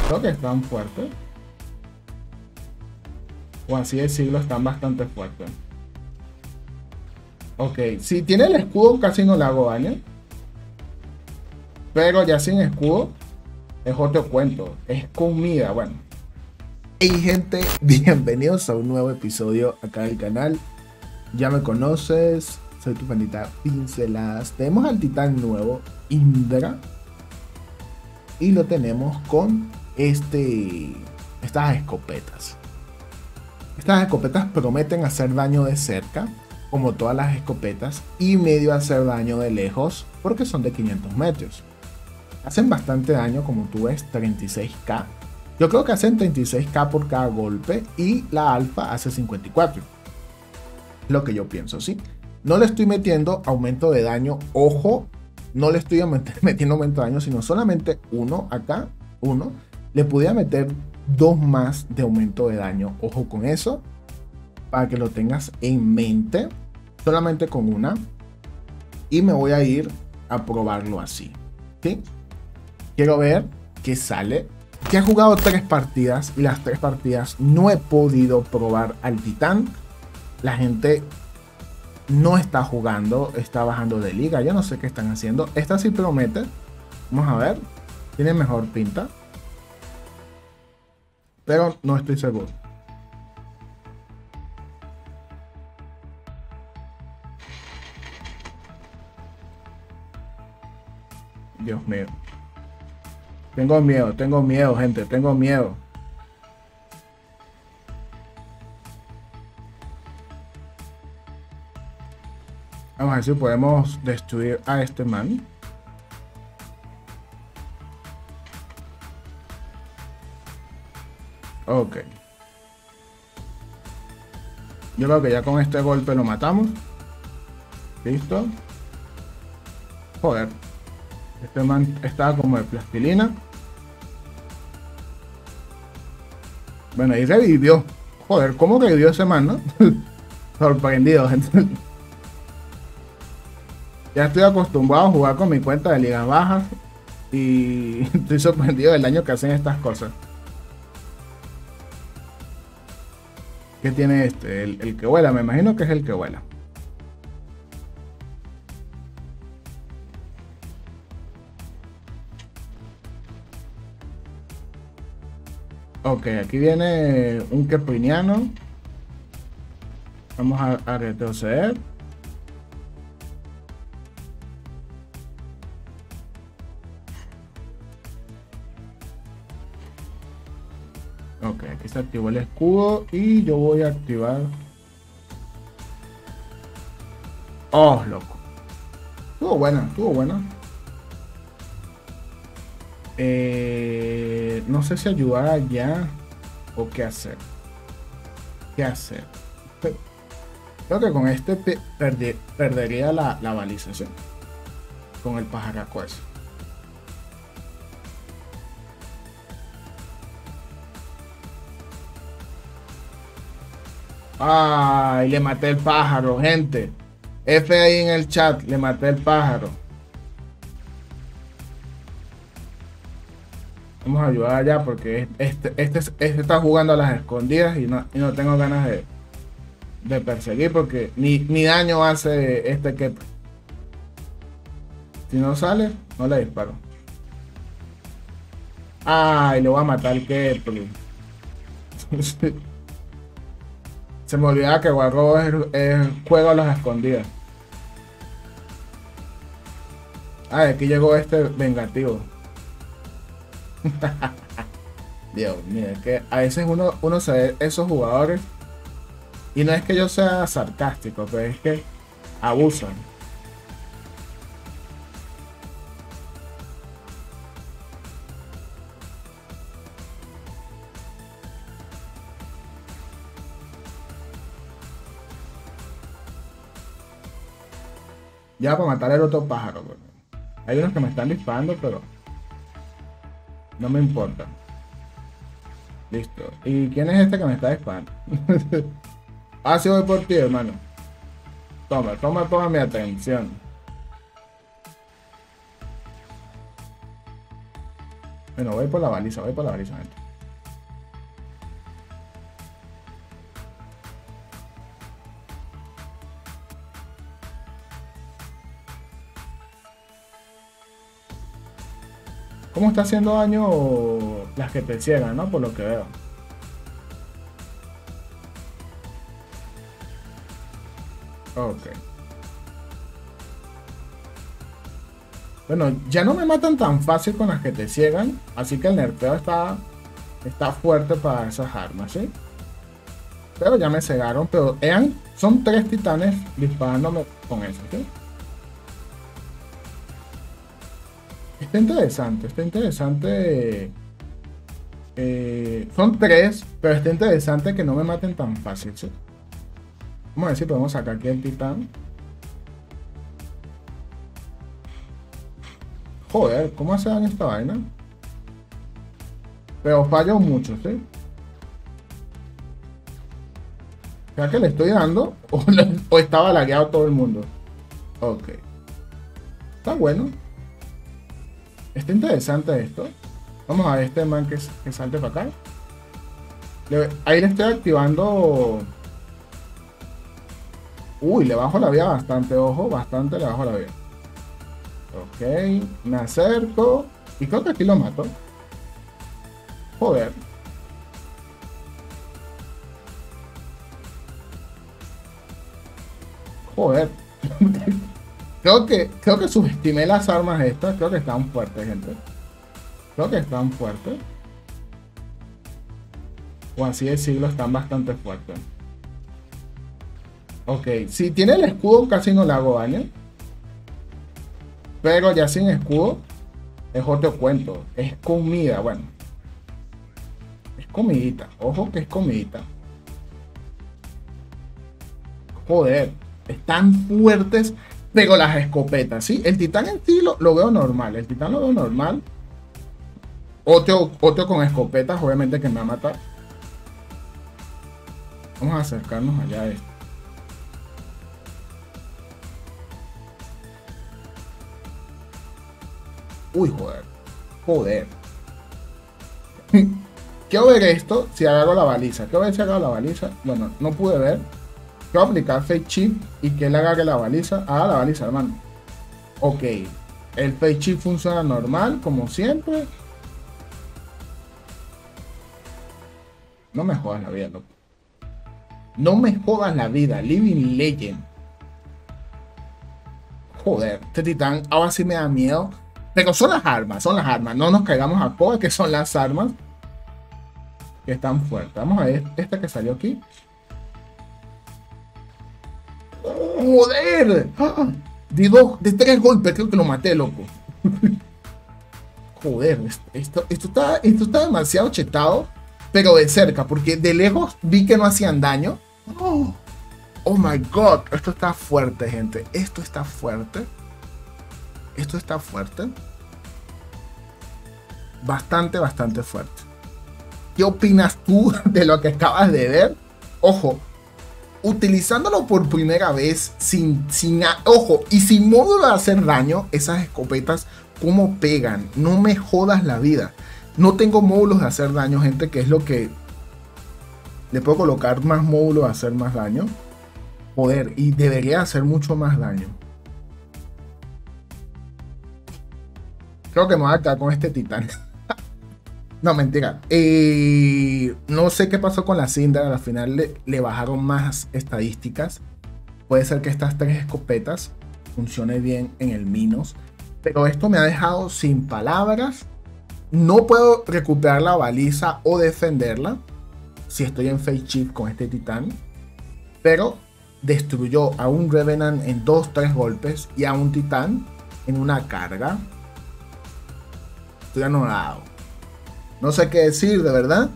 Creo que están fuertes. O así decirlo, están bastante fuertes. Ok, si tiene el escudo casi no le hago daño. Pero ya sin escudo es otro cuento. Es comida, bueno. Hey gente, bienvenidos a un nuevo episodio acá del canal. Ya me conoces, soy tu panita Pinceladas. Tenemos al titán nuevo, Indra. Y lo tenemos con estas escopetas. Estas escopetas prometen hacer daño de cerca, como todas las escopetas, y medio hacer daño de lejos, porque son de 500 metros. Hacen bastante daño, como tú ves, 36k. Yo creo que hacen 36k por cada golpe, y la alfa hace 54. Lo que yo pienso, ¿sí? No le estoy metiendo aumento de daño, ojo, no le estoy metiendo aumento de daño, sino solamente uno acá, uno. Le pudiera meter dos más de aumento de daño, ojo con eso, para que lo tengas en mente, solamente con una. Y me voy a ir a probarlo así, ¿sí? Quiero ver qué sale. Ya he jugado 3 partidas y las 3 partidas no he podido probar al titán. La gente no está jugando, está bajando de liga. Yo no sé qué están haciendo. Esta sí promete. Vamos a ver. Tiene mejor pinta. Pero no estoy seguro. Dios mío. Tengo miedo, gente. Tengo miedo. Vamos a ver si podemos destruir a este man. Ok. Yo creo que ya con este golpe lo matamos. Listo. Joder. Este man estaba como de plastilina. Bueno, ahí revivió. Joder, ¿cómo revivió ese man, no? Sorprendido, gente. Ya estoy acostumbrado a jugar con mi cuenta de ligas bajas. Y estoy sorprendido del daño que hacen estas cosas. ¿Qué tiene este? El que vuela, me imagino que es el que vuela. Ok, aquí viene un kepriniano. Vamos a retroceder. Ok, aquí se activó el escudo y yo voy a activar. Oh, loco. Estuvo buena, estuvo buena. No sé si ayudar allá o qué hacer. ¿Qué hacer? Creo que con este perdería la balización. Con el pajaraco ese. Ay, le maté el pájaro, gente. F ahí en el chat, le maté el pájaro. Vamos a ayudar allá porque este está jugando a las escondidas y no tengo ganas de perseguir porque ni daño hace este que si no sale, no le disparo. Ay, le voy a matar el Kepler. Se me olvidaba que Guarro es juego a las escondidas. Ah, aquí llegó este vengativo. Dios mío, es que a veces uno se ve esos jugadores y no es que yo sea sarcástico, pero es que abusan. Ya para matar el otro pájaro, bro. Hay unos que me están disparando, pero no me importa. Listo. ¿Y quién es este que me está disparando? Ah, sí, voy por ti, hermano. Toma toda mi atención. Bueno, voy por la baliza, gente. ¿Cómo está haciendo daño las que te ciegan, no? Por lo que veo. Ok. Bueno, ya no me matan tan fácil con las que te ciegan. Así que el nerfeo está fuerte para esas armas, ¿sí? Pero ya me cegaron. Pero son 3 titanes disparándome con eso, ¿sí? Está interesante, está interesante. Son 3, pero está interesante que no me maten tan fácil, ¿sí? Vamos a ver si podemos sacar aquí el titán. Joder, ¿cómo hace daño esta vaina? Pero fallo mucho, ¿sí? ¿Será que le estoy dando? ¿O estaba lagueado todo el mundo? Ok. Está bueno. Está interesante esto. Vamos a ver este man que salte para acá. Ahí le estoy activando. Uy, le bajo la vida bastante, ojo, bastante le bajo la vida. Ok, me acerco. Y creo que aquí lo mato. Joder. Joder. Creo que subestimé las armas estas. Creo que están fuertes, gente. Creo que están fuertes. O así decirlo, están bastante fuertes. Ok, si tiene el escudo casi no le hago daño. Pero ya sin escudo es otro cuento. Es comida, bueno. Es comidita. Ojo que es comidita. Joder. Están fuertes. Pero las escopetas, ¿sí? El titán en sí lo veo normal. El titán lo veo normal. Otro con escopetas, obviamente que me va a matar. Vamos a acercarnos allá a esto. Uy, joder. Joder. Quiero ver esto si agarro la baliza. Quiero ver si agarro la baliza. Bueno, no pude ver. Quiero aplicar Fake Chip y que él agarre la baliza. Ah, la baliza, hermano. Ok. El Fake Chip funciona normal, como siempre. No me jodas la vida, loco. No me jodas la vida. Living Legend. Joder, este titán ahora sí me da miedo. Pero son las armas, son las armas. No nos caigamos a coba, que son las armas que están fuertes. Vamos a ver esta que salió aquí. ¡Joder! ¡Ah! De 3 golpes creo que lo maté, loco. Joder, esto está demasiado chetado. Pero de cerca, porque de lejos vi que no hacían daño. Oh my god, esto está fuerte, gente. Esto está fuerte. Esto está fuerte. Bastante, bastante fuerte. ¿Qué opinas tú de lo que acabas de ver? Ojo, utilizándolo por primera vez ojo, y sin módulo de hacer daño, esas escopetas, ¿cómo pegan? No me jodas la vida. No tengo módulos de hacer daño, gente, que es lo que le puedo colocar más módulos de hacer más daño. Joder, y debería hacer mucho más daño. Creo que me voy a quedar con este titán. No, mentira. No sé qué pasó con la Syndra. Al final le bajaron más estadísticas. Puede ser que estas 3 escopetas funcionen bien en el Minos. Pero esto me ha dejado sin palabras. No puedo recuperar la baliza o defenderla si estoy en Fake Chip con este titán. Pero destruyó a un Revenant en 2-3 golpes y a un titán en una carga. Estoy anonadado. No sé qué decir, de verdad.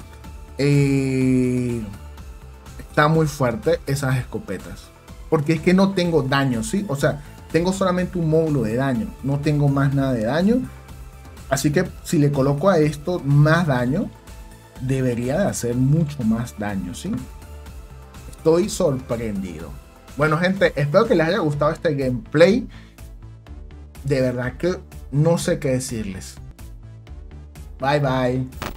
Está muy fuerte esas escopetas. Porque es que no tengo daño, ¿sí? O sea, tengo solamente un módulo de daño. No tengo más nada de daño. Así que si le coloco a esto más daño, debería de hacer mucho más daño, ¿sí? Estoy sorprendido. Bueno, gente, espero que les haya gustado este gameplay. De verdad que no sé qué decirles. Bye bye.